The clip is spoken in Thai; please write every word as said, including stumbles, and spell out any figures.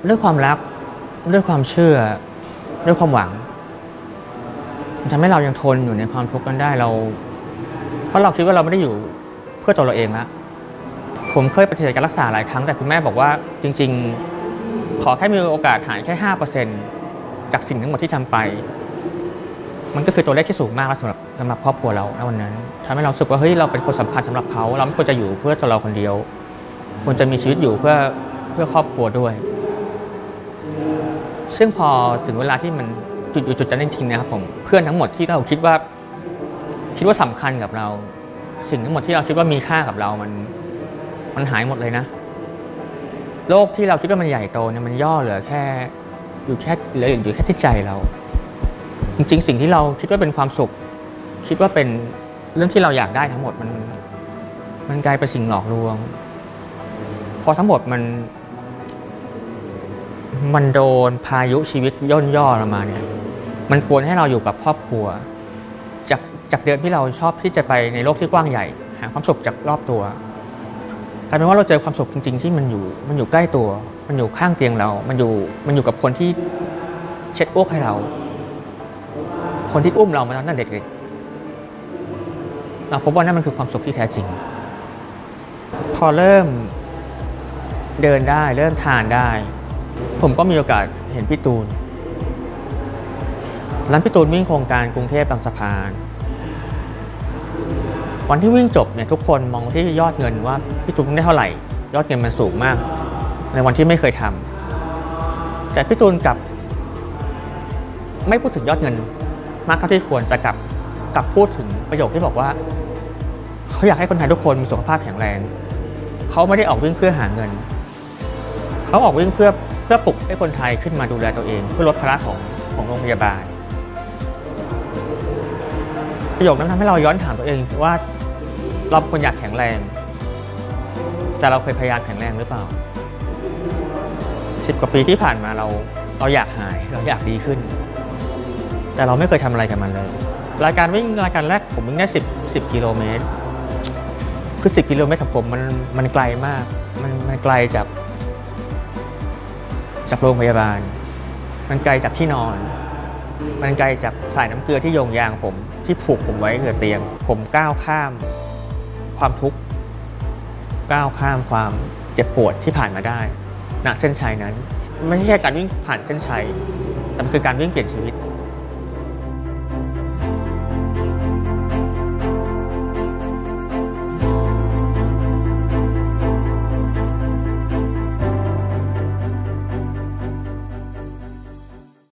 ด้วยความรักด้วยความเชื่อด้วยความหวังมันทำให้เรายังทนอยู่ในความทุกข์นั้นได้เราเพราะเราคิดว่าเราไม่ได้อยู่เพื่อตัวเราเองแล้วผมเคยปฏิเสธการรักษาหลายครั้งแต่คุณแม่บอกว่าจริงๆขอแค่มีโอกาสหายแค่ ห้าเปอร์เซ็นต์ จากสิ่งทั้งหมดที่ทำไปมันก็คือตัวเลขที่สูงมากแล้วสำหรับสำหรับครอบครัวเราในวันนั้นทำให้เราสึกว่าเฮ้ยเราเป็นคนสำคัญสำหรับเขาเราไม่ควรจะอยู่เพื่อตัวเราคนเดียวควรจะมีชีวิตอยู่เพื่อเพื่อครอบครัวด้วยซึ่งพอถึงเวลาที่มันจุดอยู่จุดนั้นจริงๆนะครับผมเพื่อนทั้งหมดที่เราคิดว่าคิดว่าสำคัญกับเราสิ่งทั้งหมดที่เราคิดว่ามีค่ากับเรามันมันหายหมดเลยนะโลกที่เราคิดว่ามันใหญ่โตเนี่ยมันย่อเหลือแค่อยู่แค่เหลืออยู่แค่ที่ใจเราจริงๆสิ่งที่เราคิดว่าเป็นความสุขคิดว่าเป็นเรื่องที่เราอยากได้ทั้งหมดมันมันกลายเป็นสิ่งหลอกลวงพอทั้งหมดมันมันโดนพายุชีวิตย่นย่อลงมาเนี่ยมันควรให้เราอยู่กับครอบครัวจากจากเดิมที่เราชอบที่จะไปในโลกที่กว้างใหญ่หาความสุขจากรอบตัวกลายเป็นว่าเราเจอความสุขจริงๆที่มันอยู่มันอยู่ใกล้ตัวมันอยู่ข้างเตียงเรามันอยู่มันอยู่กับคนที่เช็ดอ้วกให้เราคนที่อุ้มเรามาตั้งแต่เด็กๆเราพบว่านั่นมันคือความสุขที่แท้จริงพอเริ่มเดินได้เริ่มทานได้ผมก็มีโอกาสเห็นพี่ตูนร้านพี่ตูนวิ่งโครงการกรุงเทพบางสะพานวันที่วิ่งจบเนี่ยทุกคนมองที่ยอดเงินว่าพี่ตูนได้เท่าไหร่ยอดเงินมันสูงมากในวันที่ไม่เคยทำแต่พี่ตูนกลับไม่พูดถึงยอดเงินมากเท่าที่ควรแต่กลับกลับพูดถึงประโยคที่บอกว่าเขาอยากให้คนไทยทุกคนมีสุขภาพแข็งแรงเขาไม่ได้ออกวิ่งเพื่อหาเงินเขาออกวิ่งเพื่อเพื่อปลุกให้คนไทยขึ้นมาดูแลตัวเองเพื่อลดภาระของของโรงพยาบาลประโยคนั้นทำให้เราย้อนถามตัวเองว่าเราควรอยากแข็งแรงแต่เราเคยพยายามแข็งแรงหรือเปล่าสิบกว่าปีที่ผ่านมาเราเราอยากหายเราอยากดีขึ้นแต่เราไม่เคยทำอะไรกับมันเลยรายการวิ่งรายการแรกผมวิ่งได้สิบ สิบกิโลเมตรคือสิบกิโลเมตรของผมมันมันไกลมากมันมันไกลจากจากโรงพยาบาลมันไกลจากที่นอนมันไกลจากสายน้ำเกลือที่โยงยางผมที่ผูกผมไว้กับเตียงผมก้าวข้ามความทุกข์ก้าวข้ามความเจ็บปวดที่ผ่านมาได้ณเส้นชัยนั้นไม่ใช่แค่การวิ่งผ่านเส้นชัยแต่มันคือการวิ่งเปลี่ยนชีวิต